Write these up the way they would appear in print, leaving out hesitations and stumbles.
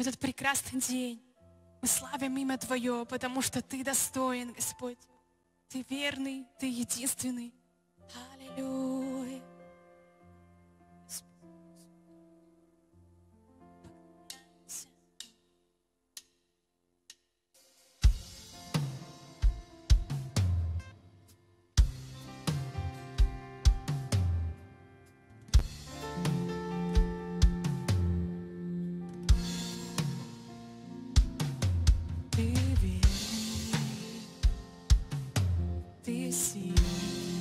этот прекрасный день. Мы славим имя Твое, потому что Ты достоин, Господь. Ты верный, Ты единственный. Аллилуйя. Ты верный, Ты сильный,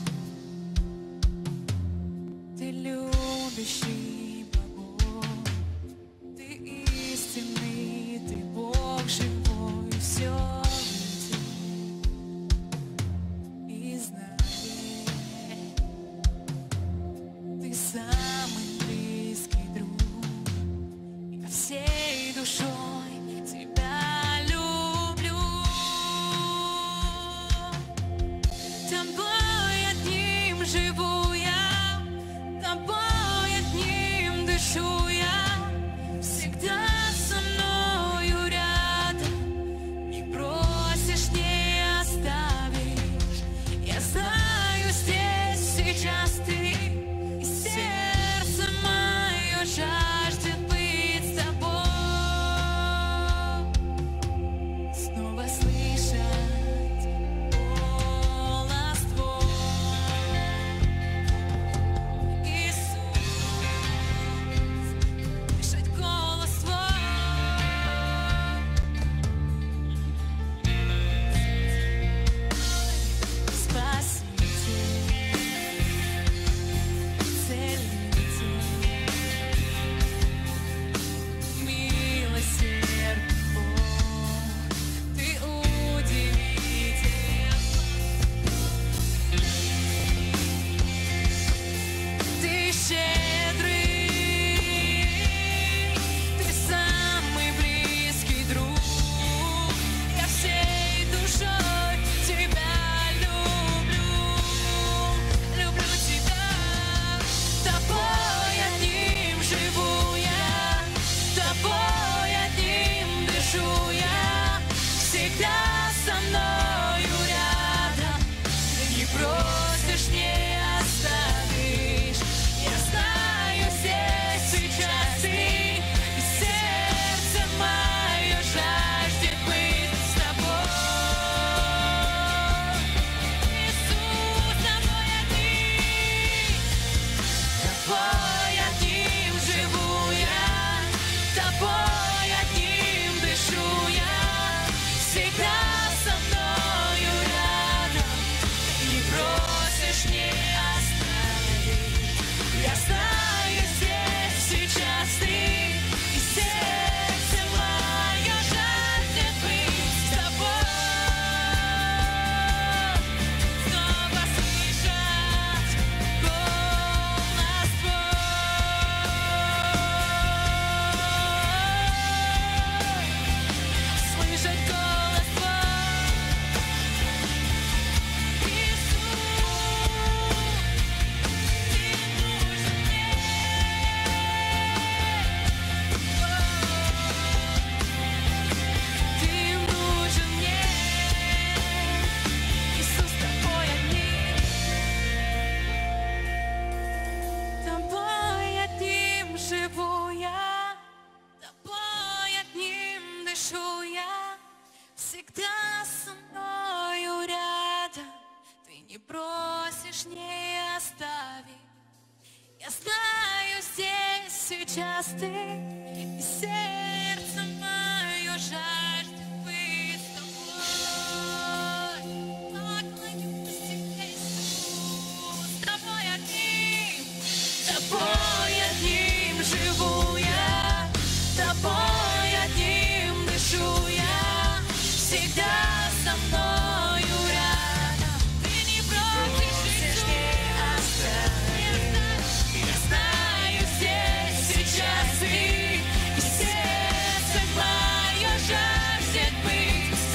Ты любящий Бог, Ты истинный, Ты Бог живой, все и знаешь, Ты самый близкий друг, я всей душой Тебя люблю. Тобой одним живу я, Тобой одним дышу я, всегда со мною рядом, не бросишь, не оставишь. Я знаю, здесь сейчас Ты, и сердце мое жаждет быть с Тобой. Снова слышать голос Твой, Иисус, слышать голос Твой. Спаситель, целитель, милосердный Бог, Ты удивителен, Ты щедрый, Ты самый близкий друг, я всей душой Тебя люблю, люблю Тебя. Тобой одним живу я, Тобой одним дышу я, всегда со мною рядом, Ты не бросишь, не оставишь. Я знаю, здесь сейчас Ты, и сердце мое жаждет быть с Тобой. Иисус, Тобой одним, Тобой одним живу я, Тобой одним дышу я, всегда со мною рядом, не бросишь, не оставишь. Я знаю, здесь сейчас Ты, и сердце мое жаждет быть с Тобой. Снова слышать голос Твой, слышать голос Твой, Иисус, Ты нужен мне. Ты нужен мне, Иисус, Тобой одним, Тобой одним живу я, Тобой одним дышу я, всегда со мною рядом, Ты не бросишь, не оставишь. Я знаю, здесь сейчас Ты, и сердце мое жаждет быть с Тобой. Поклонюсь Тебе, Иисус, Тобой одним, Тобой одним живу я, Тобой одним дышу я, всегда со мною рядом, Ты не бросишь, не оставишь. Я знаю, здесь сейчас Ты, и сердце мое жаждет быть с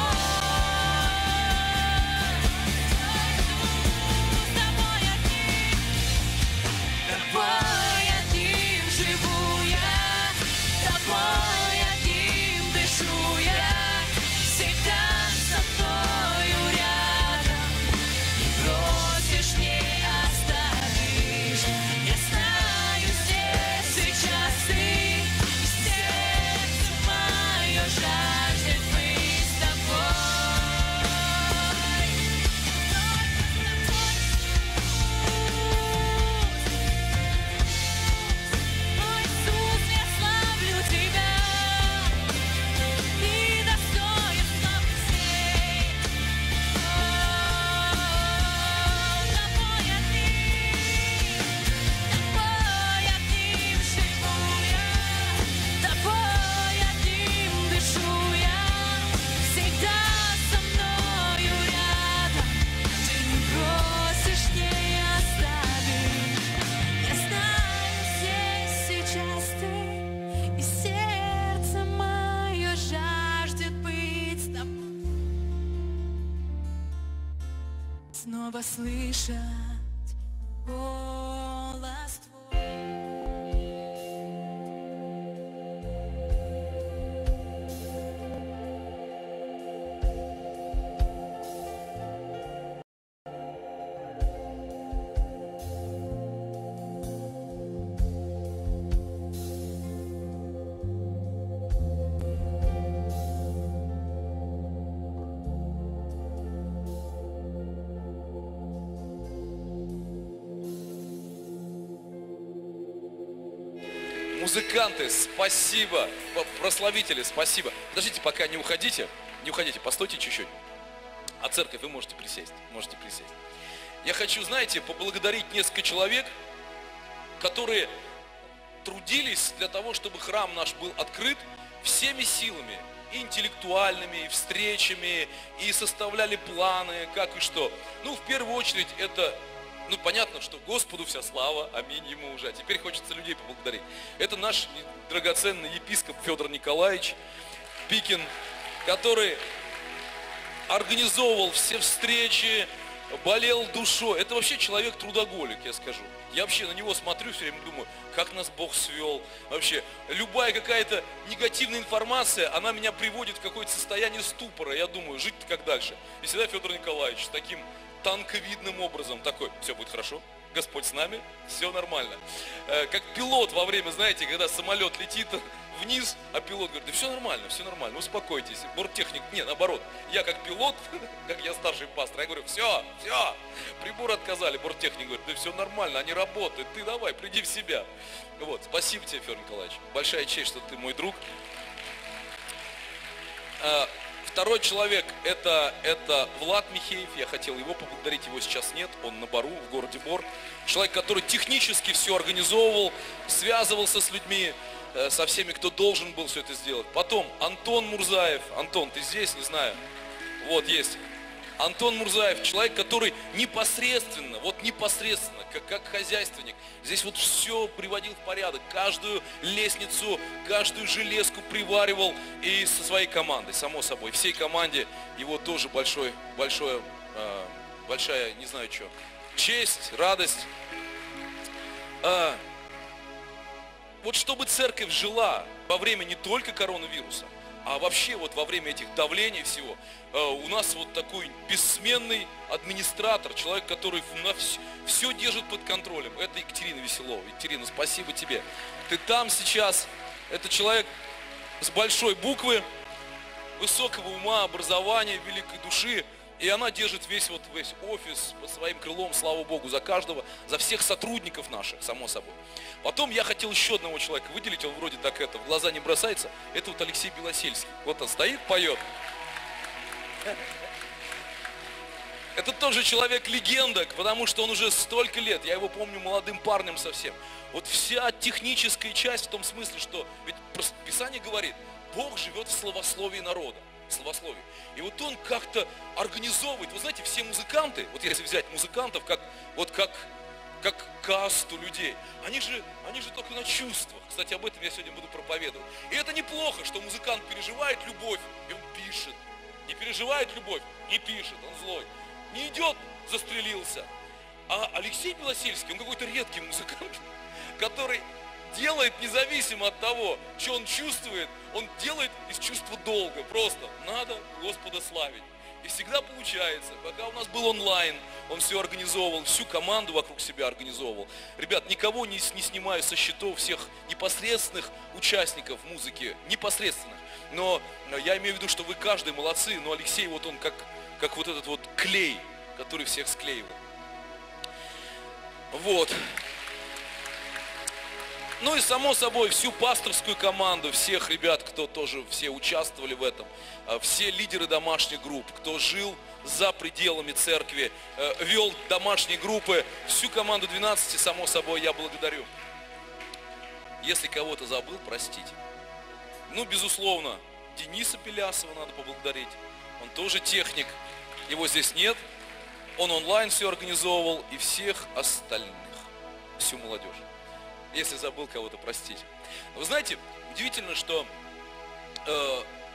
Тобой. С Тобой одним, Тобой одним живу я, Тобой одним снова слышать голос Твой. Музыканты, спасибо. Прославители, спасибо. Подождите, пока не уходите. Не уходите, постойте чуть-чуть. А церковь вы можете присесть. Можете присесть. Я хочу, знаете, поблагодарить несколько человек, которые трудились для того, чтобы храм наш был открыт всеми силами. И интеллектуальными, и встречами, и составляли планы, как и что. Ну, в первую очередь, это... Ну, понятно, что Господу вся слава, аминь Ему уже. А теперь хочется людей поблагодарить. Это наш драгоценный епископ Федор Николаевич Пикин, который организовывал все встречи, болел душой. Это вообще человек-трудоголик, я скажу. Я вообще на него смотрю, все время думаю, как нас Бог свел. Вообще, любая какая-то негативная информация, она меня приводит в какое-то состояние ступора. Я думаю, жить-то как дальше? И всегда Федор Николаевич с таким танковидным образом такой: все будет хорошо, Господь с нами, все нормально. Как пилот во время, знаете, когда самолет летит вниз, а пилот говорит: да все нормально, успокойтесь. Борттехник, не, наоборот, я как пилот, как я старший пастор, я говорю: все, приборы отказали. Борттехник говорит: да все нормально, они работают, ты давай, приди в себя. Вот, спасибо тебе, Федор Николаевич, большая честь, что ты мой друг. Второй человек это Влад Михеев, я хотел его поблагодарить, его сейчас нет, он на Бару, в городе Бор. Человек, который технически все организовывал, связывался с людьми, со всеми, кто должен был все это сделать. Потом Антон Мурзаев. Антон, ты здесь? Не знаю. Вот, есть. Антон Мурзаев, человек, который непосредственно, как хозяйственник, здесь вот все приводил в порядок, каждую лестницу, каждую железку приваривал, и со своей командой, само собой, всей команде его тоже большая, не знаю что, честь, радость. Вот чтобы церковь жила во время не только коронавируса, а вообще вот во время этих давлений всего, у нас вот такой бессменный администратор, человек, который все держит под контролем. Это Екатерина Веселова. Екатерина, спасибо тебе. Ты там сейчас, это человек с большой буквы, высокого ума, образования, великой души. И она держит весь офис под своим крылом, слава Богу, за каждого, за всех сотрудников наших, само собой. Потом я хотел еще одного человека выделить, он вроде так в глаза не бросается, это вот Алексей Белосельский. Вот он стоит, поет. Это тоже человек-легенда, потому что он уже столько лет, я его помню молодым парнем совсем. Вот вся техническая часть в том смысле, что, ведь Писание говорит, Бог живет в словословии народа. Словословие. И вот он как-то организовывает, вы знаете, все музыканты, вот если взять музыкантов, как касту людей, они же только на чувствах. Кстати, об этом я сегодня буду проповедовать. И это неплохо, что музыкант переживает любовь, и он пишет. Не переживает любовь, не пишет, он злой. Не идет, застрелился. А Алексей Белосельский, он какой-то редкий музыкант, который делает независимо от того, что он чувствует, он делает из чувства долга. Просто надо Господа славить. И всегда получается. Пока у нас был онлайн, он все организовывал, всю команду вокруг себя организовывал. Ребят, никого не снимаю со счетов, всех непосредственных участников музыки, непосредственных. Но я имею в виду, что вы каждый молодцы, но Алексей вот он как вот этот вот клей, который всех склеивает. Вот. Ну и само собой всю пасторскую команду, всех ребят, кто тоже все участвовали в этом, все лидеры домашних групп, кто жил за пределами церкви, вел домашние группы, всю команду 12, само собой, я благодарю. Если кого-то забыл, простите. Ну, безусловно, Дениса Пелясова надо поблагодарить, он тоже техник, его здесь нет, он онлайн все организовывал, и всех остальных, всю молодежь. Если забыл кого-то, простите. Вы знаете, удивительно, что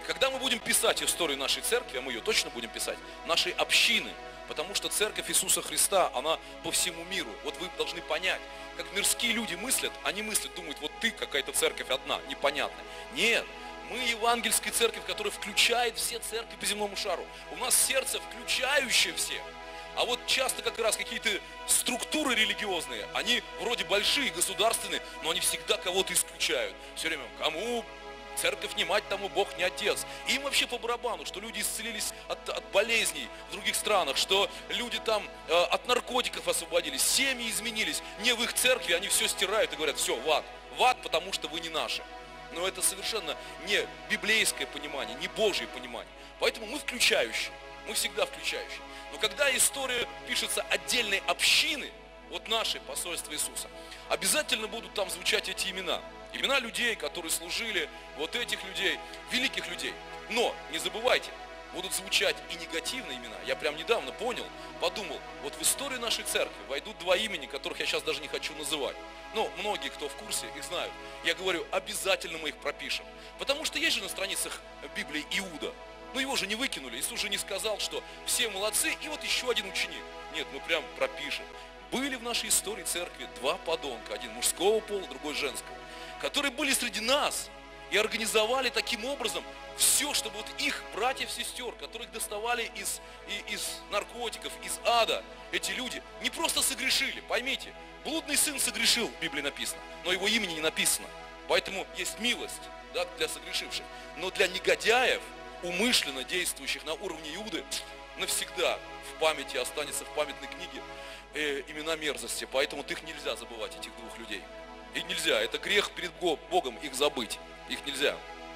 Когда мы будем писать историю нашей церкви, а мы ее точно будем писать, нашей общины, потому что церковь Иисуса Христа, она по всему миру. Вот вы должны понять, как мирские люди мыслят, они мыслят, думают, вот ты какая-то церковь одна, непонятная. Нет, мы евангельская церковь, которая включает все церкви по земному шару. У нас сердце включающее всех. А вот часто как раз какие-то структуры религиозные, они вроде большие, государственные, но они всегда кого-то исключают. Все время, кому церковь не мать, тому Бог не отец. И им вообще по барабану, что люди исцелились от болезней в других странах, что люди там от наркотиков освободились, семьи изменились. Не в их церкви, они все стирают и говорят, все, в ад. В ад, потому что вы не наши. Но это совершенно не библейское понимание, не Божье понимание. Поэтому мы включающие, мы всегда включающие. Но когда история пишется отдельной общины, вот нашей посольства Иисуса, обязательно будут там звучать эти имена. Имена людей, которые служили, вот этих людей, великих людей. Но не забывайте, будут звучать и негативные имена. Я прям недавно подумал, вот в историю нашей церкви войдут два имени, которых я сейчас даже не хочу называть. Но многие, кто в курсе, их знают. Я говорю, обязательно мы их пропишем. Потому что есть же на страницах Библии Иуда. Но его же не выкинули. Иисус же не сказал, что все молодцы, и вот еще один ученик. Нет, мы прям пропишем. Были в нашей истории церкви два подонка, один мужского пола, другой женского, которые были среди нас и организовали таким образом все, чтобы вот их братьев, сестер, которых доставали из наркотиков, из ада, эти люди не просто согрешили, поймите, блудный сын согрешил, в Библии написано, но его имени не написано, поэтому есть милость, да, для согрешивших, но для негодяев, умышленно действующих на уровне Иуды, навсегда в памяти останется, в памятной книге имена мерзости, поэтому их нельзя забывать, этих двух людей. И нельзя, это грех перед Богом их забыть, их нельзя.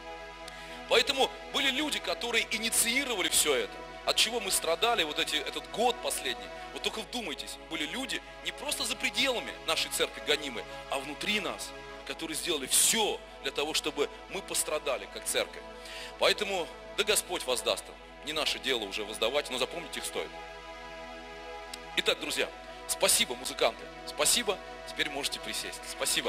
Поэтому были люди, которые инициировали все это, от чего мы страдали вот этот год последний. Вот только вдумайтесь, были люди не просто за пределами нашей церкви гонимые, а внутри нас, которые сделали все для того, чтобы мы пострадали как церковь. Поэтому, да Господь воздаст им. Не наше дело уже воздавать, но запомнить их стоит. Итак, друзья, спасибо, музыканты, спасибо. Теперь можете присесть. Спасибо.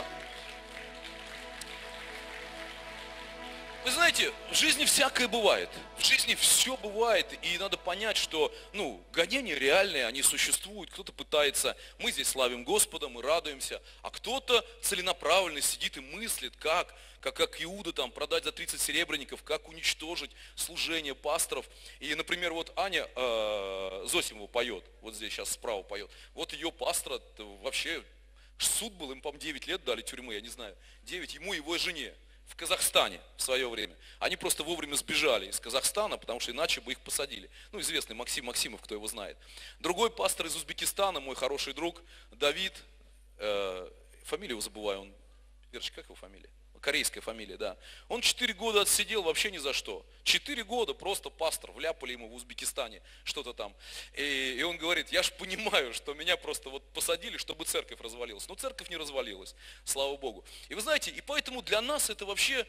Вы знаете, в жизни всякое бывает. В жизни все бывает. И надо понять, что гонения реальные, они существуют. Кто-то пытается, мы здесь славим Господа, мы радуемся. А кто-то целенаправленно сидит и мыслит, как Иуда там продать за 30 серебряников, как уничтожить служение пасторов. И, например, вот Аня Зосимова поет, вот здесь сейчас справа поет. Вот ее пастора вообще... Суд был, им, по-моему, 9 лет дали тюрьмы, я не знаю, 9 ему и его жене в Казахстане в свое время. Они просто вовремя сбежали из Казахстана, потому что иначе бы их посадили. Известный Максим Максимов, кто его знает. Другой пастор из Узбекистана, мой хороший друг, Давид, фамилию его забываю, Верочка, как его фамилия? Корейская фамилия, да. Он 4 года отсидел вообще ни за что. 4 года просто пастор, вляпали ему в Узбекистане что-то там. И он говорит, я ж понимаю, что меня просто вот посадили, чтобы церковь развалилась. Но церковь не развалилась, слава Богу. И вы знаете, и поэтому для нас это вообще,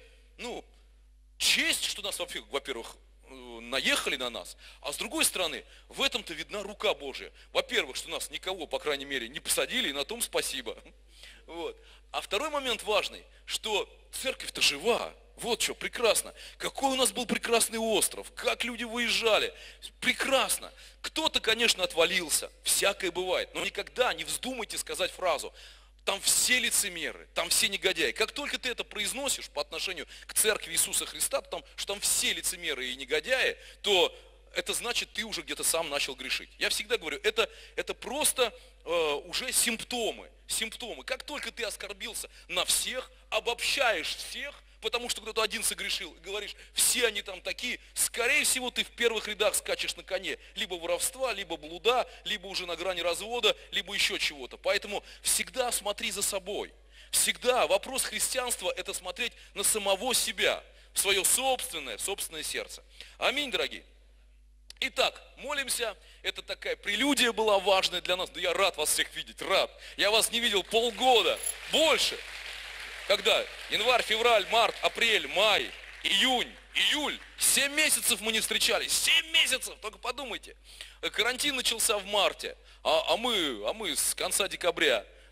честь, что нас, во-первых, наехали на нас, а с другой стороны, в этом-то видна рука Божья. Во-первых, что нас никого, по крайней мере, не посадили, и на том спасибо. Вот. А второй момент важный, что церковь-то жива. Вот что, прекрасно. Какой у нас был прекрасный остров, как люди выезжали. Прекрасно. Кто-то, конечно, отвалился, всякое бывает, но никогда не вздумайте сказать фразу: там все лицемеры, там все негодяи. Как только ты это произносишь по отношению к церкви Иисуса Христа, что там все лицемеры и негодяи, то это значит, ты уже где-то сам начал грешить. Я всегда говорю, это просто уже симптомы. Как только ты оскорбился на всех, обобщаешь всех, потому что кто-то один согрешил, и говоришь, все они там такие, скорее всего, ты в первых рядах скачешь на коне. Либо воровства, либо блуда, либо уже на грани развода, либо еще чего-то. Поэтому всегда смотри за собой. Всегда вопрос христианства – это смотреть на самого себя, в свое собственное сердце. Аминь, дорогие. Итак, молимся. Это такая прелюдия была важная для нас. Да я рад вас всех видеть, рад. Я вас не видел полгода, больше. Когда? Январь, февраль, март, апрель, май, июнь, июль. 7 месяцев мы не встречались. 7 месяцев, только подумайте. Карантин начался в марте, а мы с конца декабря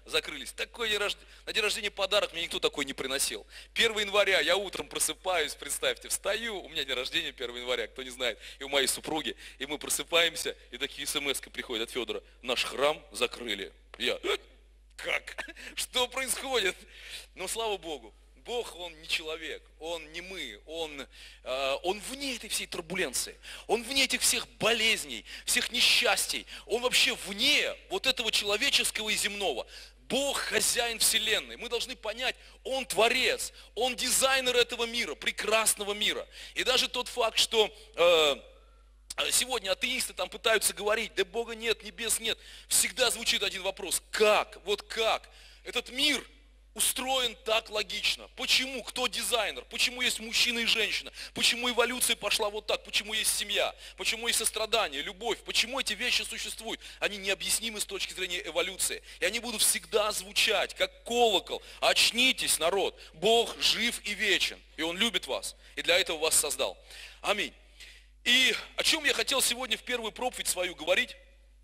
закрылись. На день рождения подарок мне никто такой не приносил. 1 января я утром просыпаюсь, представьте, встаю, у меня день рождения 1 января, кто не знает, и у моей супруги, и мы просыпаемся, и такие смс-ки приходят от Федора: наш храм закрыли. Я: как? Что происходит? Но слава Богу, Бог, Он не человек, Он не мы, Он вне этой всей турбуленции, Он вне этих всех болезней, всех несчастий, Он вообще вне вот этого человеческого и земного. Бог хозяин вселенной. Мы должны понять, Он творец, Он дизайнер этого мира, прекрасного мира. И даже тот факт, что сегодня атеисты там пытаются говорить: да Бога нет, небес нет, всегда звучит один вопрос: как? Вот как? Этот мир устроен так логично. Почему? Кто дизайнер? Почему есть мужчина и женщина? Почему эволюция пошла вот так? Почему есть семья? Почему есть сострадание, любовь? Почему эти вещи существуют? Они необъяснимы с точки зрения эволюции. И они будут всегда звучать, как колокол. Очнитесь, народ. Бог жив и вечен. И Он любит вас. И для этого вас создал. Аминь. И о чем я хотел сегодня в первую проповедь свою говорить?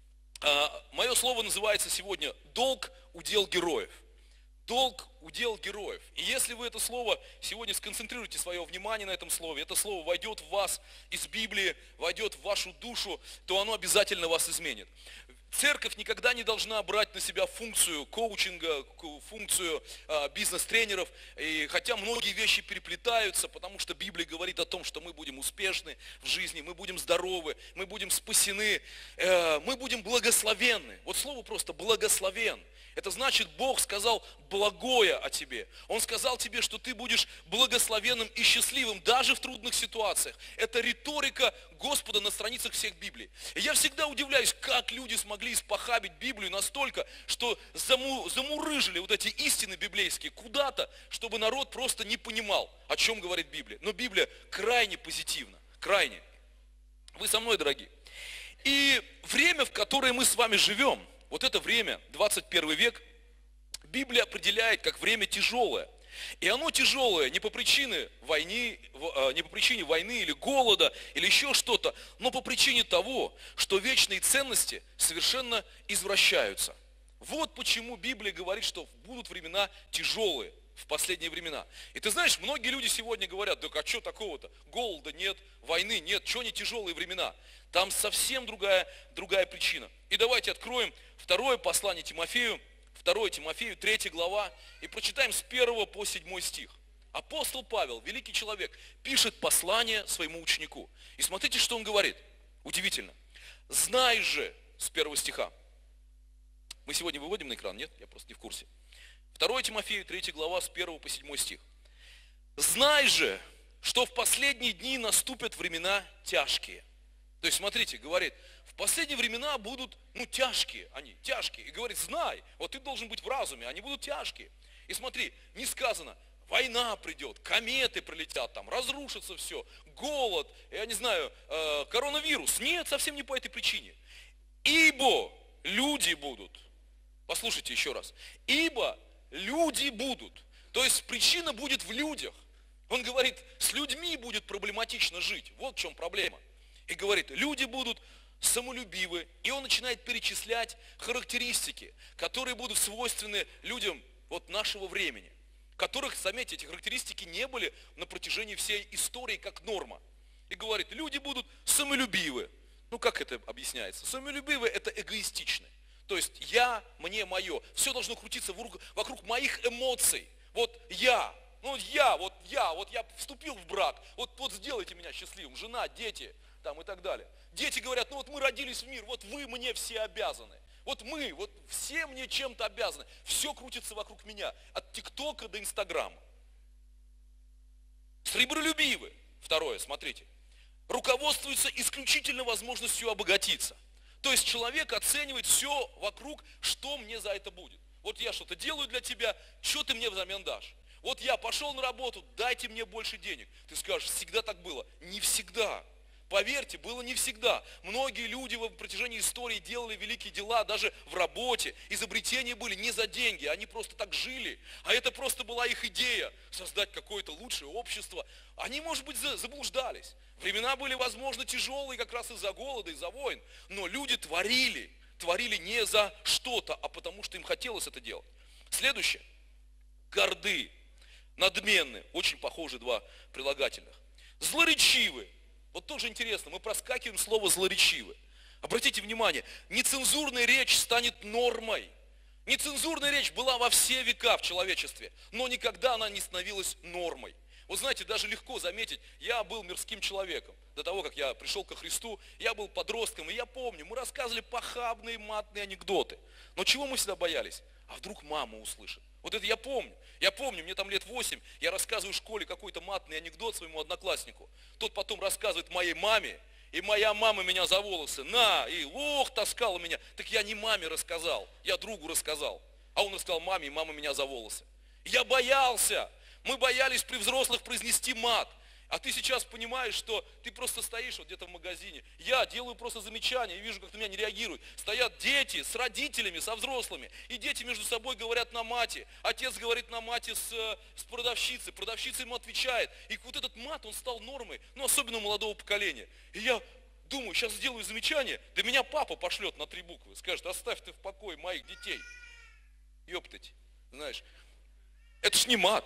Мое слово называется сегодня «Долг, удел героев». Долг, удел героев. И если вы это слово сегодня сконцентрируете свое внимание на этом слове, это слово войдет в вас из Библии, войдет в вашу душу, то оно обязательно вас изменит. Церковь никогда не должна брать на себя функцию коучинга, функцию бизнес-тренеров. И хотя многие вещи переплетаются, потому что Библия говорит о том, что мы будем успешны в жизни, мы будем здоровы, мы будем спасены, мы будем благословенны. Вот слово просто «благословен». Это значит, Бог сказал благое о тебе. Он сказал тебе, что ты будешь благословенным и счастливым даже в трудных ситуациях. Это риторика Господа на страницах всех Библий. И я всегда удивляюсь, как люди смогли испохабить Библию настолько, что замурыжили вот эти истины библейские куда-то, чтобы народ просто не понимал, о чем говорит Библия. Но Библия крайне позитивна, крайне. Вы со мной, дорогие. И время, в которое мы с вами живем, вот это время, 21 век, Библия определяет как время тяжелое. И оно тяжелое не по причине войны, или голода, или еще что-то, но по причине того, что вечные ценности совершенно извращаются. Вот почему Библия говорит, что будут времена тяжелые в последние времена. И ты знаешь, многие люди сегодня говорят: да а что такого-то? Голода нет, войны нет, что не тяжелые времена? Там совсем другая причина. И давайте откроем второе послание Тимофею, 2 Тимофею, 3 глава, и прочитаем с 1 по 7 стих. Апостол Павел, великий человек, пишет послание своему ученику. И смотрите, что он говорит. Удивительно. «Знай же», с 1 стиха. Мы сегодня выводим на экран, нет? Я просто не в курсе. 2 Тимофею, 3 глава, с 1 по 7 стих. «Знай же, что в последние дни наступят времена тяжкие». То есть, смотрите, говорит, в последние времена будут, тяжкие они, тяжкие. И говорит, знай, вот ты должен быть в разуме, они будут тяжкие. И смотри, не сказано, война придет, кометы прилетят там, разрушится все, голод, я не знаю, коронавирус. Нет, совсем не по этой причине. Ибо люди будут, послушайте еще раз, ибо люди будут. То есть причина будет в людях. Он говорит, с людьми будет проблематично жить. Вот в чем проблема. И говорит, люди будут самолюбивы. И он начинает перечислять характеристики, которые будут свойственны людям вот нашего времени. Которых, заметьте, эти характеристики не были на протяжении всей истории как норма. И говорит, люди будут самолюбивы. Как это объясняется? Самолюбивы – это эгоистичны. То есть я, мне, мое. Все должно крутиться вокруг моих эмоций. Вот я. Я вступил в брак. Вот сделайте меня счастливым. Жена, дети. Там и так далее. Дети говорят, мы родились в мир, вот вы мне все обязаны. Вот все мне чем-то обязаны. Все крутится вокруг меня. От ТикТока до Инстаграма. Сребролюбивы. Второе, смотрите. Руководствуются исключительно возможностью обогатиться. То есть человек оценивает все вокруг, что мне за это будет. Вот я что-то делаю для тебя, что ты мне взамен дашь? Вот я пошел на работу, дайте мне больше денег. Ты скажешь, всегда так было. Не всегда. Поверьте, было не всегда. Многие люди в протяжении истории делали великие дела, даже в работе. Изобретения были не за деньги, они просто так жили. А это просто была их идея, создать какое-то лучшее общество. Они, может быть, заблуждались. Времена были, возможно, тяжелые как раз из-за голода, из-за войн. Но люди творили творили не за что-то, а потому что им хотелось это делать. Следующее. Горды, надменны. Очень похожи два прилагательных. Злоречивы. Вот тоже интересно, мы проскакиваем слово злоречивы. Обратите внимание, нецензурная речь станет нормой. Нецензурная речь была во все века в человечестве, но никогда она не становилась нормой. Вот знаете, даже легко заметить, я был мирским человеком. До того, как я пришел ко Христу, я был подростком, и я помню, мы рассказывали похабные, матные анекдоты. Но чего мы всегда боялись? А вдруг мама услышит? Вот это я помню. Я помню, мне там лет 8, я рассказываю в школе какой-то матный анекдот своему однокласснику. Тот потом рассказывает моей маме, и моя мама меня за волосы, и таскала меня. Так я не маме рассказал, я другу рассказал. А он рассказал маме, и мама меня за волосы. Я боялся. Мы боялись при взрослых произнести мат. А ты сейчас понимаешь, что ты просто стоишь вот где-то в магазине. Я делаю просто замечания и вижу, как на меня не реагируют. Стоят дети с родителями, со взрослыми. И дети между собой говорят на мате. Отец говорит на мате с продавщицей. Продавщица ему отвечает. И вот этот мат, он стал нормой. Особенно у молодого поколения. И я думаю, сейчас сделаю замечание. Да меня папа пошлет на 3 буквы. Скажет, оставь ты в покое моих детей. Ёптать, знаешь. Это ж не мат.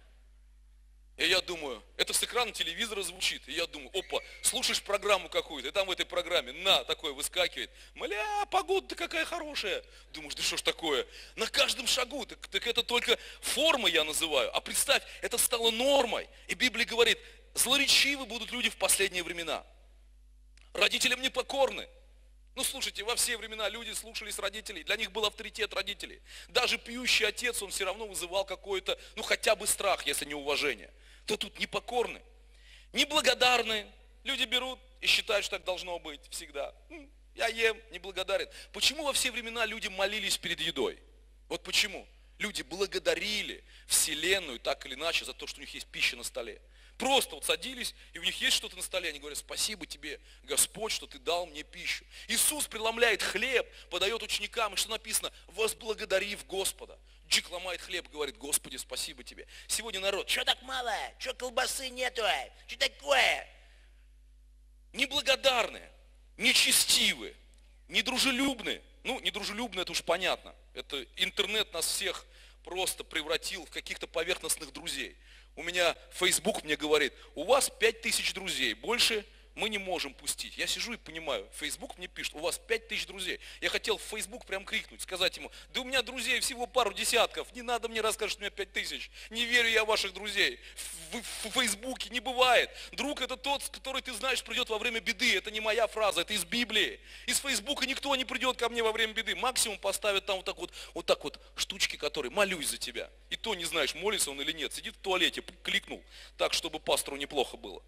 И я думаю, это с экрана телевизора звучит. И я думаю, слушаешь программу какую-то, и там в этой программе, такое выскакивает. Погода-то какая хорошая. Думаешь, да что ж такое? На каждом шагу, так это только форма я называю. А представь, это стало нормой. И Библия говорит, злоречивы будут люди в последние времена. Родителям непокорны. Слушайте, во все времена люди слушались родителей, для них был авторитет родителей. Даже пьющий отец, он все равно вызывал какой-то, хотя бы страх, если не уважение. То тут непокорны, неблагодарны. Люди берут и считают, что так должно быть всегда. Я ем, неблагодарен. Почему во все времена люди молились перед едой? Вот почему. Люди благодарили Вселенную так или иначе за то, что у них есть пища на столе. Просто садились, и у них есть что-то на столе, они говорят, спасибо тебе, Господь, что ты дал мне пищу. Иисус преломляет хлеб, подает ученикам, и что написано, возблагодарив Господа. Джик ломает хлеб, говорит, Господи, спасибо тебе. Сегодня народ, что так мало, что колбасы нету, что такое? Неблагодарные, нечестивые, недружелюбные. Недружелюбные, это уж понятно. Это интернет нас всех просто превратил в каких-то поверхностных друзей. У меня Facebook мне говорит, у вас 5000 друзей, больше мы не можем пустить. Я сижу и понимаю, Facebook мне пишет, у вас 5000 друзей. Я хотел в Facebook прям крикнуть, сказать ему, да у меня друзей всего пару десятков, не надо мне рассказывать, что у меня 5000. Не верю я в ваших друзей. В Фейсбуке не бывает. Друг это тот, который ты знаешь придет во время беды. Это не моя фраза, это из Библии. Из Фейсбука никто не придет ко мне во время беды. Максимум поставят там вот так вот штучки, которые молюсь за тебя. И то не знаешь, молится он или нет. Сидит в туалете, кликнул так, чтобы пастору неплохо было.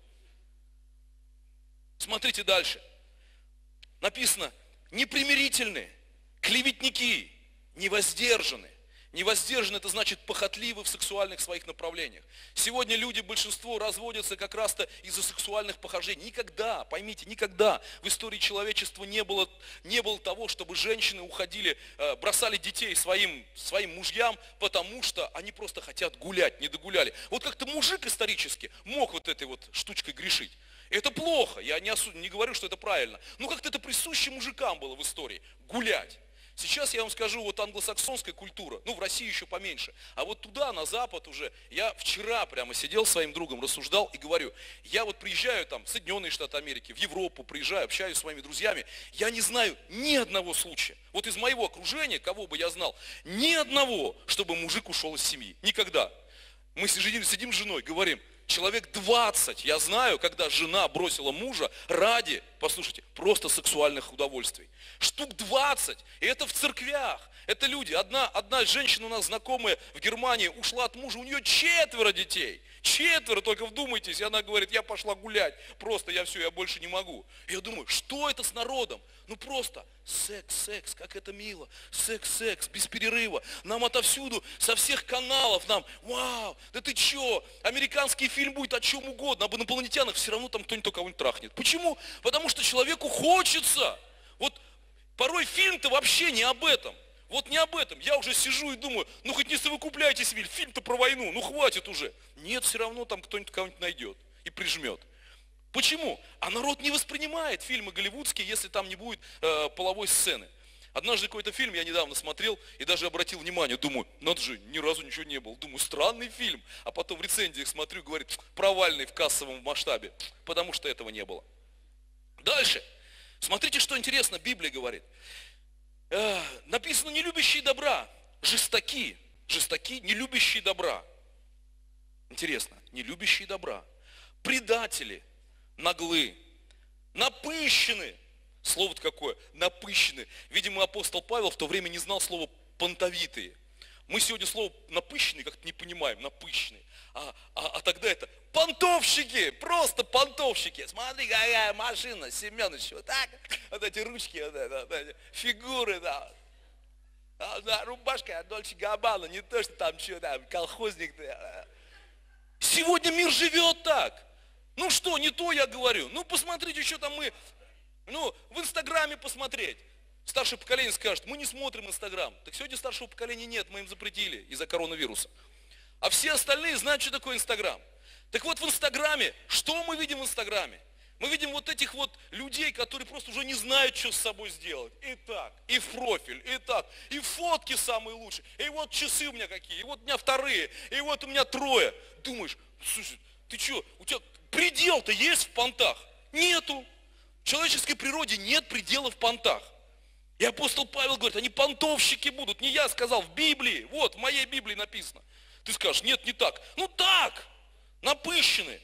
Смотрите дальше. Написано, непримирительные, клеветники, невоздержаны. Невоздержаны, это значит похотливы в сексуальных своих направлениях. Сегодня люди, большинство, разводятся как раз-то из-за сексуальных похождений. Никогда, поймите, никогда в истории человечества не было того, чтобы женщины уходили, бросали детей своим мужьям, потому что они просто хотят гулять, не догуляли. Вот как-то мужик исторически мог вот этой вот штучкой грешить. Это плохо, я не говорю, что это правильно. Но как-то это присуще мужикам было в истории, гулять. Сейчас я вам скажу, англосаксонская культура, в России еще поменьше, а вот туда, на Запад уже, я вчера прямо сидел с своим другом, рассуждал и говорю, я приезжаю в Соединенные Штаты Америки, в Европу приезжаю, общаюсь с своими друзьями, я не знаю ни одного случая, из моего окружения, кого бы я знал, ни одного, чтобы мужик ушел из семьи, никогда. Мы сидим с женой, говорим, человек 20, я знаю, когда жена бросила мужа ради, послушайте, просто сексуальных удовольствий. Штук 20, и это в церквях. Это люди, одна женщина у нас знакомая в Германии ушла от мужа, у нее 4 детей. 4, только вдумайтесь, и она говорит, я пошла гулять, просто я больше не могу. Я думаю, что это с народом? Просто секс, как это мило, секс, без перерыва. Нам отовсюду, со всех каналов, вау, да ты че, американский фильм будет о чем угодно, об инопланетянах, все равно там кто-нибудь кого-нибудь трахнет. Почему? Потому что человеку хочется. Порой фильм-то вообще не об этом. Не об этом. Я уже сижу и думаю, хоть не совокупляйтесь, фильм-то про войну, хватит уже. Нет, все равно там кто-нибудь кого-нибудь найдет и прижмет. Почему? А народ не воспринимает фильмы голливудские, если там не будет половой сцены. Однажды какой-то фильм я недавно смотрел и даже обратил внимание, думаю, надо же, ни разу ничего не было. Думаю, странный фильм. А потом в рецензиях смотрю, говорит, провальный в кассовом масштабе, потому что этого не было. Дальше. Смотрите, что интересно, Библия говорит. Написано, не любящие добра, жестоки, не любящие добра. Интересно, не любящие добра, предатели, наглы, напыщены. Слово-то какое? Напыщены. Видимо, апостол Павел в то время не знал слова понтовитые. Мы сегодня слово напыщенный как-то не понимаем, напыщенный. А тогда это понтовщики, просто понтовщики. Смотри, какая машина, Семенович, вот так, вот эти ручки, вот эти фигуры, да. Рубашка Дольче Габбана, не то, что там что, там, колхозник. Да. Сегодня мир живет так. Ну что, не то я говорю. Ну посмотрите, что там мы, в Инстаграме посмотреть. Старшее поколение скажет, мы не смотрим Инстаграм. Так сегодня старшего поколения нет, мы им запретили из-за коронавируса. А все остальные знают, что такое Инстаграм. Так вот в Инстаграме, что мы видим в Инстаграме? Мы видим вот этих вот людей, которые просто уже не знают, что с собой сделать. И так, и в профиль, и так, и фотки самые лучшие. И вот часы у меня какие, и вот у меня вторые, и вот у меня трое. Думаешь, слушай, ты что, у тебя предел-то есть в понтах? Нету. В человеческой природе нет предела в понтах. И апостол Павел говорит, они понтовщики будут. Не я сказал, в Библии, вот в моей Библии написано. Ты скажешь, нет, не так. Ну так, напыщены.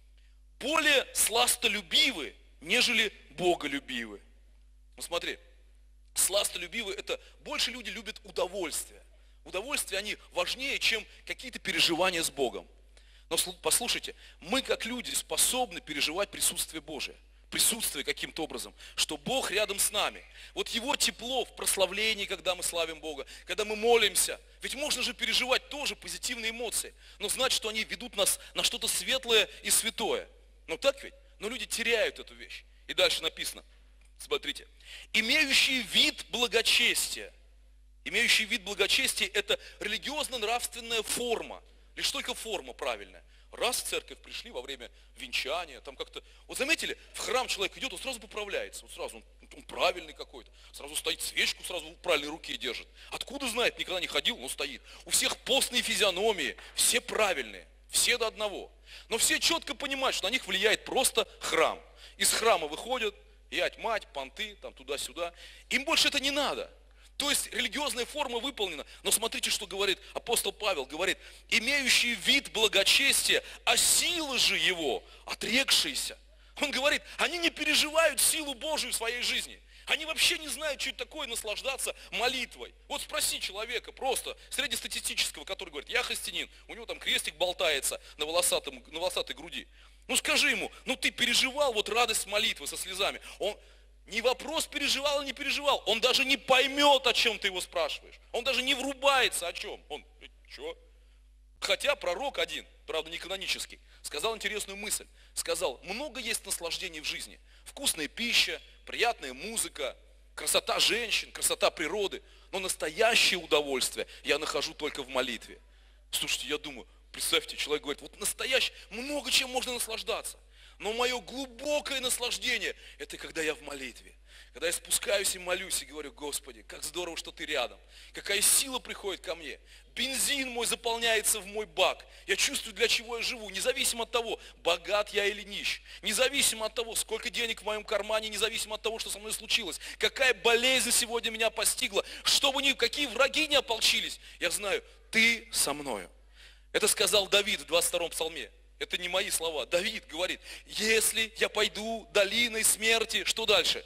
Более сластолюбивы, нежели боголюбивы. Ну смотри, сластолюбивы, это больше люди любят удовольствие. Удовольствия, они важнее, чем какие-то переживания с Богом. Но послушайте, мы как люди способны переживать присутствие Божие. Присутствие каким-то образом, что Бог рядом с нами. Вот Его тепло в прославлении, когда мы славим Бога, когда мы молимся. Ведь можно же переживать тоже позитивные эмоции, но знать, что они ведут нас на что-то светлое и святое. Ну так ведь? Но люди теряют эту вещь. И дальше написано, смотрите, имеющий вид благочестия. Имеющий вид благочестия – это религиозно-нравственная форма. Лишь только форма правильная. Раз в церковь пришли во время венчания, там как-то, вот заметили, в храм человек идет, он сразу поправляется, вот сразу, он правильный какой-то, сразу стоит, свечку сразу в правильной руке держит. Откуда знает, никогда не ходил, но стоит. У всех постные физиономии, все правильные, все до одного. Но все четко понимают, что на них влияет просто храм. Из храма выходят, ять-мать, понты, там туда-сюда. Им больше это не надо. То есть религиозная форма выполнена. Но смотрите, что говорит апостол Павел. Говорит, имеющий вид благочестия, а силы же его отрекшиеся. Он говорит, они не переживают силу Божию в своей жизни. Они вообще не знают, что это такое наслаждаться молитвой. Вот спроси человека просто, среднестатистического, который говорит, я христианин, у него там крестик болтается на волосатой груди. Ну скажи ему, ну ты переживал вот радость молитвы со слезами. Он не вопрос, переживал или не переживал. Он даже не поймет, о чем ты его спрашиваешь. Он даже не врубается, о чем. Он, что? Хотя пророк один, правда не канонический, сказал интересную мысль. Сказал, много есть наслаждений в жизни. Вкусная пища, приятная музыка, красота женщин, красота природы. Но настоящее удовольствие я нахожу только в молитве. Слушайте, я думаю, представьте, человек говорит, вот настоящее, много чем можно наслаждаться. Но мое глубокое наслаждение, это когда я в молитве. Когда я спускаюсь и молюсь и говорю, Господи, как здорово, что Ты рядом. Какая сила приходит ко мне. Бензин мой заполняется в мой бак. Я чувствую, для чего я живу. Независимо от того, богат я или нищ. Независимо от того, сколько денег в моем кармане. Независимо от того, что со мной случилось. Какая болезнь сегодня меня постигла. Чтобы какие враги не ополчились. Я знаю, Ты со мною. Это сказал Давид в 22-м псалме. Это не мои слова. Давид говорит, если я пойду долиной смерти, что дальше?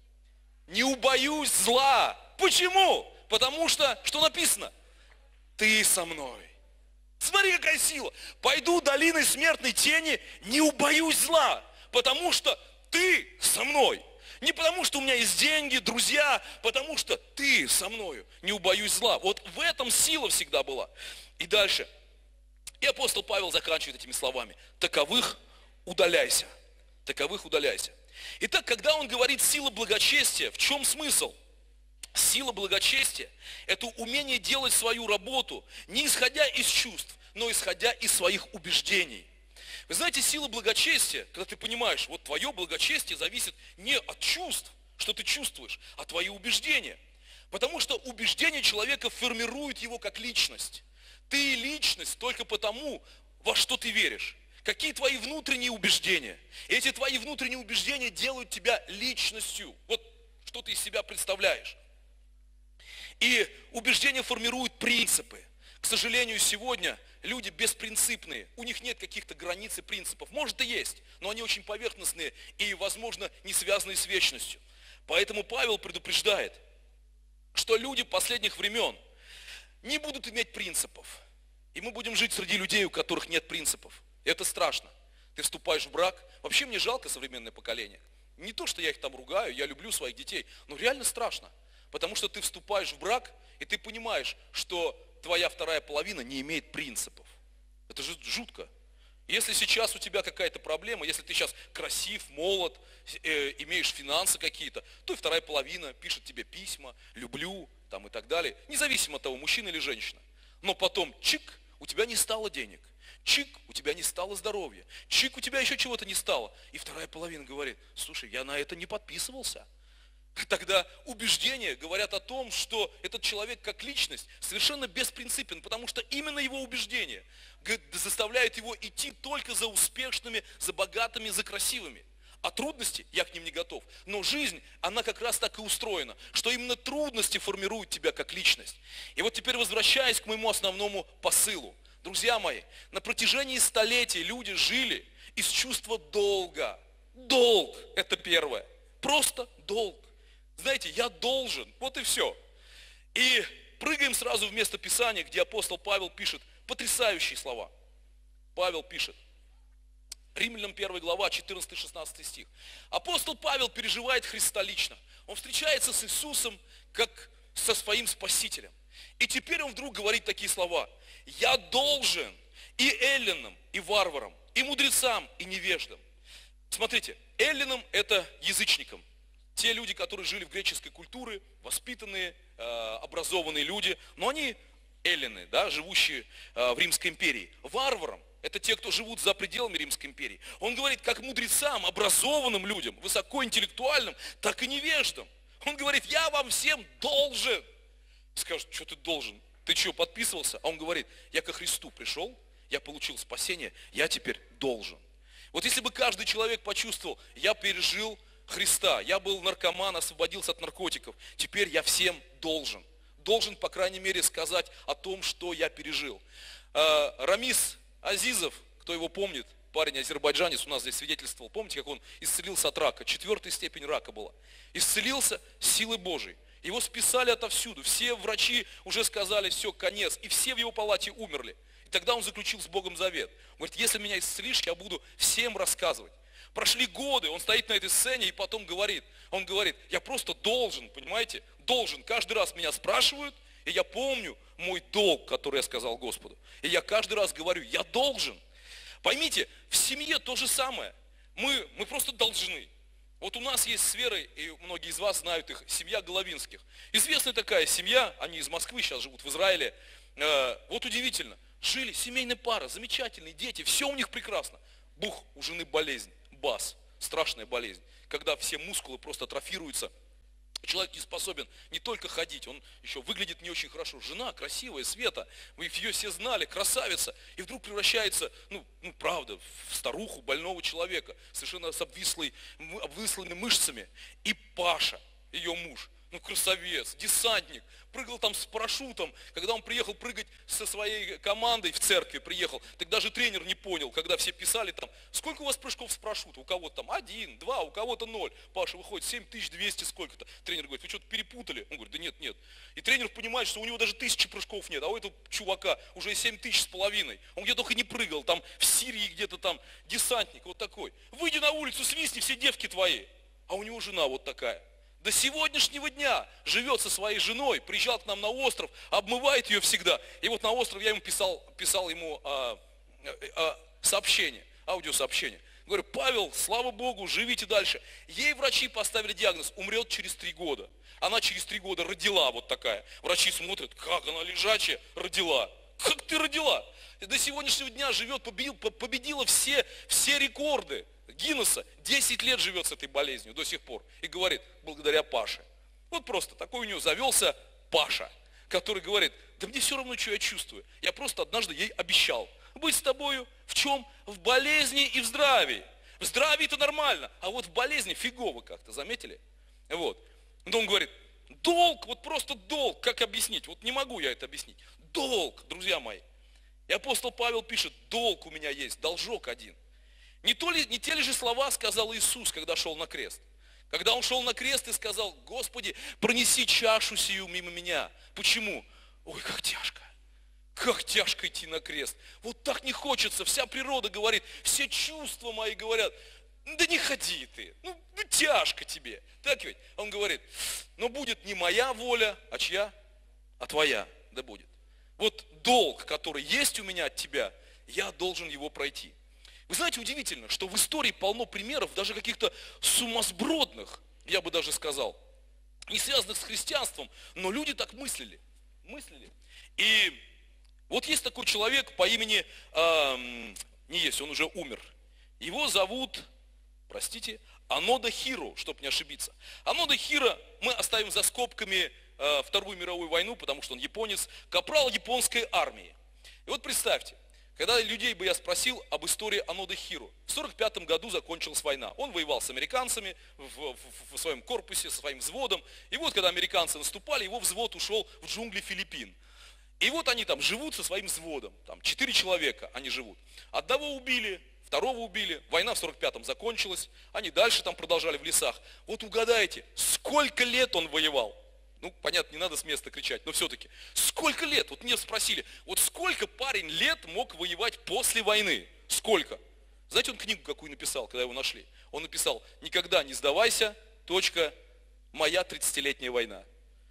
Не убоюсь зла. Почему? Потому что написано? Ты со мной. Смотри, какая сила. Пойду долиной смертной тени, не убоюсь зла. Потому что ты со мной. Не потому, что у меня есть деньги, друзья, потому что ты со мною. Не убоюсь зла. Вот в этом сила всегда была. И дальше. И апостол Павел заканчивает этими словами. Таковых удаляйся. Таковых удаляйся. Итак, когда он говорит сила благочестия, в чем смысл? Сила благочестия – это умение делать свою работу, не исходя из чувств, но исходя из своих убеждений. Вы знаете, сила благочестия, когда ты понимаешь, вот твое благочестие зависит не от чувств, что ты чувствуешь, а от твои убеждения. Потому что убеждение человека формирует его как личность. Ты личность только потому, во что ты веришь. Какие твои внутренние убеждения. И эти твои внутренние убеждения делают тебя личностью. Вот что ты из себя представляешь. И убеждения формируют принципы. К сожалению, сегодня люди беспринципные. У них нет каких-то границ и принципов. Может и есть, но они очень поверхностные и, возможно, не связанные с вечностью. Поэтому Павел предупреждает, что люди последних времен не будут иметь принципов. И мы будем жить среди людей, у которых нет принципов. Это страшно. Ты вступаешь в брак. Вообще мне жалко современное поколение. Не то, что я их там ругаю, я люблю своих детей, но реально страшно. Потому что ты вступаешь в брак, и ты понимаешь, что твоя вторая половина не имеет принципов. Это же жутко. Если сейчас у тебя какая-то проблема, если ты сейчас красив, молод, имеешь финансы какие-то, то и вторая половина пишет тебе письма, люблю, там и так далее, независимо от того, мужчина или женщина. Но потом, чик, у тебя не стало денег, чик, у тебя не стало здоровья, чик, у тебя еще чего-то не стало. И вторая половина говорит, слушай, я на это не подписывался. Тогда убеждения говорят о том, что этот человек как личность совершенно беспринципен, потому что именно его убеждения заставляют его идти только за успешными, за богатыми, за красивыми. А трудности, я к ним не готов, но жизнь, она как раз так и устроена, что именно трудности формируют тебя как личность. И вот теперь возвращаясь к моему основному посылу. Друзья мои, на протяжении столетий люди жили из чувства долга. Долг – это первое. Просто долг. Знаете, я должен, вот и все. И прыгаем сразу в место Писания, где апостол Павел пишет потрясающие слова. Павел пишет, Римлянам 1 глава, 14-16 стих. Апостол Павел переживает Христа лично. Он встречается с Иисусом, как со своим Спасителем. И теперь он вдруг говорит такие слова. Я должен и эллинам, и варварам, и мудрецам, и невеждам. Смотрите, эллинам – это язычникам. Те люди, которые жили в греческой культуре, воспитанные, образованные люди, но они эллины, да, живущие в Римской империи. Варварам – это те, кто живут за пределами Римской империи. Он говорит, как мудрецам, образованным людям, высокоинтеллектуальным, так и невеждам. Он говорит, я вам всем должен. Скажут, что ты должен? Ты что, подписывался? А он говорит, я ко Христу пришел, я получил спасение, я теперь должен. Вот если бы каждый человек почувствовал, я пережил Христа, я был наркоман, освободился от наркотиков, теперь я всем должен. Должен, по крайней мере, сказать о том, что я пережил. Рамис Азизов, кто его помнит, парень азербайджанец, у нас здесь свидетельствовал, помните, как он исцелился от рака, 4-я степень рака была. Исцелился силой Божией. Его списали отовсюду, все врачи уже сказали, все, конец, и все в его палате умерли. И тогда он заключил с Богом завет. Он говорит, если меня исцелишь, я буду всем рассказывать. Прошли годы, он стоит на этой сцене и потом говорит, он говорит, я просто должен, понимаете, должен. Каждый раз меня спрашивают, и я помню мой долг, который я сказал Господу. И я каждый раз говорю, я должен. Поймите, в семье то же самое. Мы просто должны. Вот у нас есть с Верой, и многие из вас знают их, семья Головинских. Известная такая семья, они из Москвы, сейчас живут в Израиле. Вот удивительно, жили, семейная пара, замечательные дети, все у них прекрасно. Бух, у жены болезнь, БАС, страшная болезнь, когда все мускулы просто атрофируются. Человек не способен не только ходить, он еще выглядит не очень хорошо. Жена красивая, Света, вы ее все знали, красавица. И вдруг превращается, правда, в старуху больного человека, совершенно с обвислыми мышцами. И Паша, ее муж, красавец, десантник, прыгал там с парашютом. Когда он приехал прыгать со своей командой в церкви, приехал, так даже тренер не понял, когда все писали там, сколько у вас прыжков с парашюта? У кого-то там 1, 2, у кого-то 0. Паша выходит, 7200 сколько-то. Тренер говорит, вы что-то перепутали? Он говорит, да нет. И тренер понимает, что у него даже 1000 прыжков нет, а у этого чувака уже 7500. Он где только не прыгал, там в Сирии где-то там десантник вот такой. Выйди на улицу, свистни, все девки твои. А у него жена вот такая. До сегодняшнего дня живет со своей женой, приезжал к нам на остров, обмывает ее всегда. И вот на остров я ему писал ему сообщение, аудиосообщение. Говорю, Павел, слава Богу, живите дальше. Ей врачи поставили диагноз, умрет через 3 года. Она через 3 года родила вот такая. Врачи смотрят, как она лежачая, родила. Как ты родила? И до сегодняшнего дня живет, победила все рекорды Гиннесса. 10 лет живет с этой болезнью до сих пор. И говорит, благодаря Паше. Вот просто такой у него завелся Паша, который говорит, да мне все равно, что я чувствую. Я просто однажды ей обещал быть с тобою в чем? В болезни и в здравии. В здравии это нормально, а вот в болезни фигово как-то, заметили? Вот. Но он говорит, долг, вот просто долг, как объяснить? Вот не могу я это объяснить. Долг, друзья мои. И апостол Павел пишет, долг у меня есть, должок один. Не те ли же слова сказал Иисус, когда шел на крест? Когда он шел на крест и сказал, Господи, пронеси чашу сию мимо меня. Почему? Ой, как тяжко. Как тяжко идти на крест. Вот так не хочется. Вся природа говорит, все чувства мои говорят, да не ходи ты, ну тяжко тебе. Так ведь? Он говорит, но будет не моя воля, а чья? А твоя, да будет. Вот долг, который есть у меня от тебя, я должен его пройти. Вы знаете, удивительно, что в истории полно примеров, даже каких-то сумасбродных, я бы даже сказал, не связанных с христианством, но люди так мыслили. И вот есть такой человек по имени, он уже умер. Его зовут, Анода Хиро, чтобы не ошибиться. Анода Хиро мы оставим за скобками Вторую мировую войну, потому что он японец, капрал японской армии. И вот представьте, когда людей бы я спросил об истории Аноды Хиро, в 1945 году закончилась война. Он воевал с американцами в своем корпусе, со своим взводом. И вот, когда американцы наступали, его взвод ушел в джунгли Филиппин. И вот они там живут со своим взводом. Там 4 человека они живут. Одного убили, второго убили. Война в 1945-м закончилась. Они дальше там продолжали в лесах. Вот угадайте, сколько лет он воевал? Ну, понятно, не надо с места кричать, но все-таки. Сколько лет? Вот мне спросили, вот сколько парень лет мог воевать после войны? Сколько? Знаете, он книгу какую написал, когда его нашли? Он написал, никогда не сдавайся, моя 30-летняя война.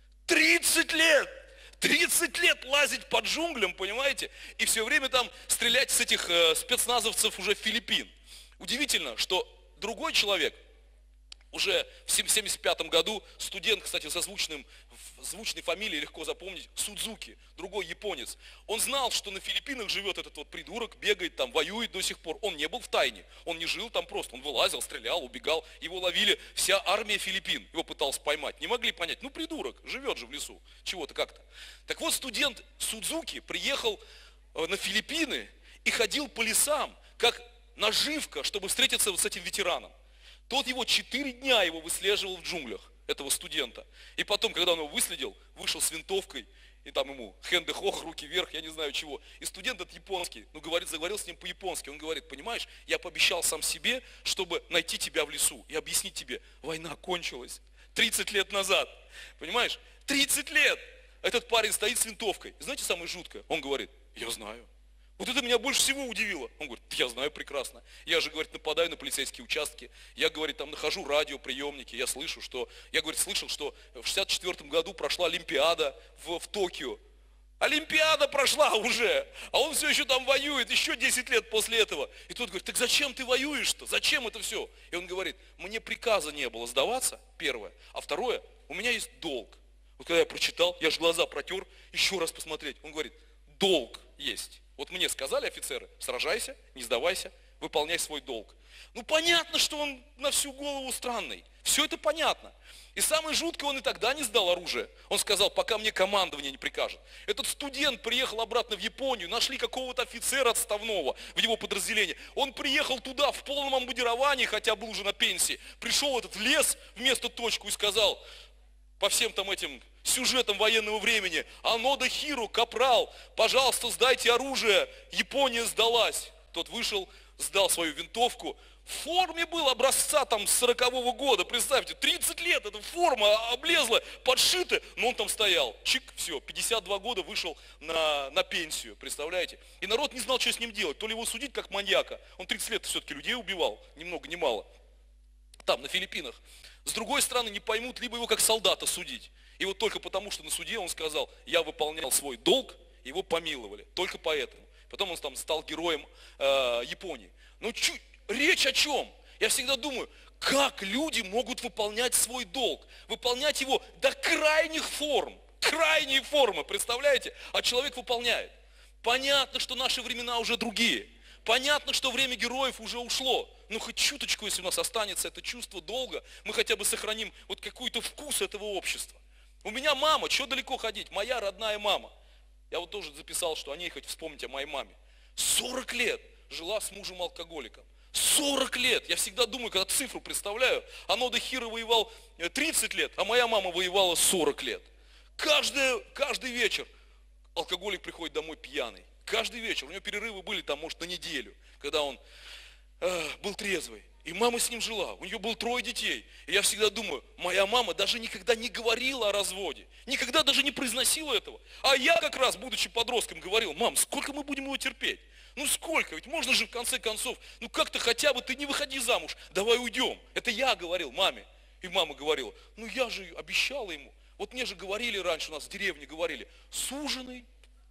30 лет! 30 лет лазить по джунглям, понимаете? И все время там стрелять с этих спецназовцев уже Филиппин. Удивительно, что другой человек, уже в 1975 году, студент, кстати, со звучной фамилией, легко запомнить, Судзуки, другой японец. Он знал, что на Филиппинах живет этот вот придурок, бегает там, воюет до сих пор. Он не был в тайне, он не жил там просто, он вылазил, стрелял, убегал. Его ловили вся армия Филиппин, его пыталась поймать. Не могли понять, ну придурок, живет же в лесу, чего-то как-то. Так вот, студент Судзуки приехал на Филиппины и ходил по лесам, как наживка, чтобы встретиться вот с этим ветераном. Тот его 4 дня его выслеживал в джунглях, этого студента. И потом, когда он его выследил, вышел с винтовкой, и там ему хэнде-хох, руки вверх, я не знаю чего. И студент этот японский, заговорил с ним по-японски. Он говорит, понимаешь, я пообещал сам себе, чтобы найти тебя в лесу и объяснить тебе, война кончилась 30 лет назад. Понимаешь? 30 лет! Этот парень стоит с винтовкой. И знаете, самое жуткое? Он говорит, я знаю. Вот это меня больше всего удивило. Он говорит, я знаю прекрасно. Я же, говорит, нападаю на полицейские участки. Я, говорит, там нахожу радиоприемники. Я слышал, что в 64 году прошла Олимпиада в Токио. Олимпиада прошла уже, а он все еще там воюет, еще 10 лет после этого. И тот говорит, так зачем ты воюешь-то? Зачем это все? И он говорит, мне приказа не было сдаваться, первое. А второе, у меня есть долг. Вот когда я прочитал, я же глаза протер, еще раз посмотреть. Он говорит, долг есть. Вот мне сказали офицеры, сражайся, не сдавайся, выполняй свой долг. Ну понятно, что он на всю голову странный. Все это понятно. И самое жуткое, он и тогда не сдал оружие. Он сказал, пока мне командование не прикажет. Этот студент приехал обратно в Японию, нашли какого-то офицера отставного в его подразделении. Он приехал туда в полном обмундировании, хотя был уже на пенсии. Пришел в этот лес вместо точку и сказал, по всем там этим сюжетам военного времени, Анода Хиро, капрал, пожалуйста, сдайте оружие, Япония сдалась. Тот вышел, сдал свою винтовку, в форме был образца там с 40-го года, представьте, 30 лет, эта форма облезла, подшита, но он там стоял, чик, все, 52 года вышел на пенсию, представляете? И народ не знал, что с ним делать, то ли его судить как маньяка, он 30 лет все-таки людей убивал, ни много ни мало, там, на Филиппинах. С другой стороны, не поймут, либо его как солдата судить. И вот только потому, что на суде он сказал, я выполнял свой долг, его помиловали. Только поэтому. Потом он там стал героем Японии. Но речь о чем? Я всегда думаю, как люди могут выполнять свой долг? Выполнять его до крайних форм. Крайние формы, представляете? А человек выполняет. Понятно, что наши времена уже другие. Понятно, что время героев уже ушло. ну хоть чуточку, если у нас останется это чувство долга, мы хотя бы сохраним вот какой-то вкус этого общества. У меня мама, что далеко ходить, моя родная мама. Я вот тоже записал, что о ней хоть вспомнить, о моей маме. 40 лет жила с мужем-алкоголиком. 40 лет. Я всегда думаю, когда цифру представляю, Анода Хиро воевал 30 лет, а моя мама воевала 40 лет. Каждый вечер алкоголик приходит домой пьяный. Каждый вечер. У него перерывы были там, может, на неделю, когда он был трезвый. И мама с ним жила, у нее было 3 детей. И я всегда думаю, моя мама даже никогда не говорила о разводе, никогда даже не произносила этого. А я как раз, будучи подростком, говорил: мам, сколько мы будем его терпеть? Ну сколько? Ведь можно же в конце концов, ну как-то хотя бы ты не выходи замуж, давай уйдем. Это я говорил маме. И мама говорила: ну я же обещала ему. Вот мне же говорили раньше, у нас в деревне говорили: суженый,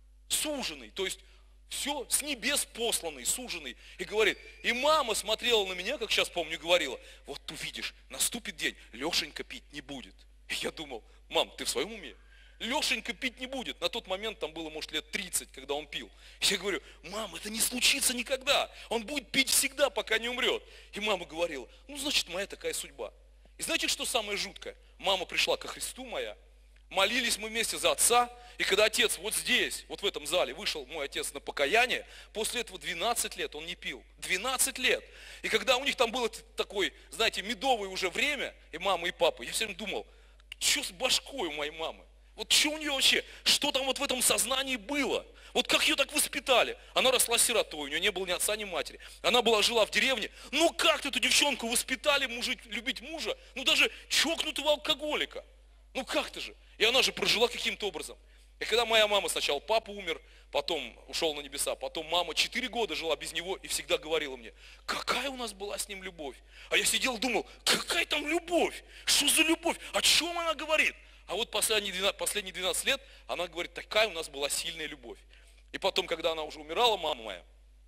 то есть все с небес посланный, суженый. И говорит, и мама смотрела на меня, как сейчас помню, говорила: вот увидишь, наступит день, Лешенька пить не будет. И я думал: мам, ты в своем уме? Лешенька пить не будет. На тот момент там было, может, лет 30, когда он пил. Я говорю: мам, это не случится никогда. Он будет пить всегда, пока не умрет. И мама говорила: ну, значит, моя такая судьба. И знаете, что самое жуткое? Мама пришла ко Христу моя, молились мы вместе за отца, и когда отец вот здесь, вот в этом зале, вышел мой отец на покаяние, после этого 12 лет он не пил. 12 лет. И когда у них там было такое, знаете, медовое уже время, и мама, и папа, я все время думал, что с башкой у моей мамы? Вот что у нее вообще, что там вот в этом сознании было? Вот как ее так воспитали? Она росла сиротой, у нее не было ни отца, ни матери. Она жила в деревне. Ну как эту девчонку воспитали любить мужа? Ну даже чокнутого алкоголика. Ну как-то же. И она же прожила каким-то образом. И когда моя мама, сначала папа умер, потом ушел на небеса, потом мама 4 года жила без него и всегда говорила мне: какая у нас была с ним любовь. А я сидел и думал: какая там любовь? Что за любовь? О чем она говорит? А вот последние 12 лет она говорит: такая у нас была сильная любовь. И потом, когда она уже умирала, мама моя,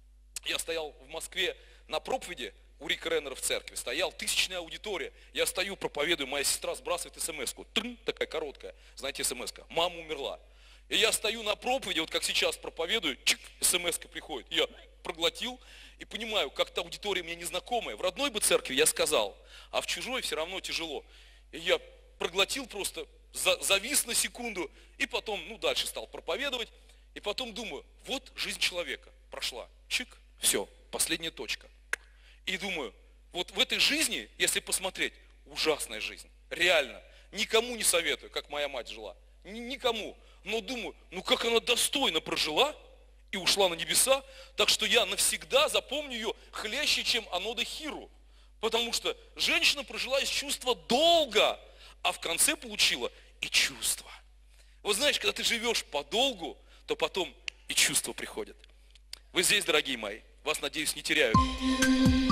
я стоял в Москве на проповеди у Рика Реннера в церкви, стоял, 1000-я аудитория, я стою, проповедую, моя сестра сбрасывает смс-ку, такая короткая, знаете, смс-ка: мама умерла. И я стою на проповеди, вот как сейчас проповедую, чик, смс-ка приходит, я проглотил и понимаю, как-то аудитория мне незнакомая. В родной бы церкви я сказал, а в чужой все равно тяжело. И я проглотил просто, завис на секунду, и потом, дальше стал проповедовать. И потом думаю, вот жизнь человека прошла, чик, все, последняя точка. И думаю, вот в этой жизни, если посмотреть, ужасная жизнь, реально, никому не советую, как моя мать жила, никому. Но думаю, как она достойно прожила и ушла на небеса, так что я навсегда запомню ее хлеще, чем Анода Хиро. Потому что женщина прожила из чувства долга, а в конце получила и чувство. Вот знаешь, когда ты живешь по долгу, то потом и чувства приходят. Вы здесь, дорогие мои, вас, надеюсь, не теряют.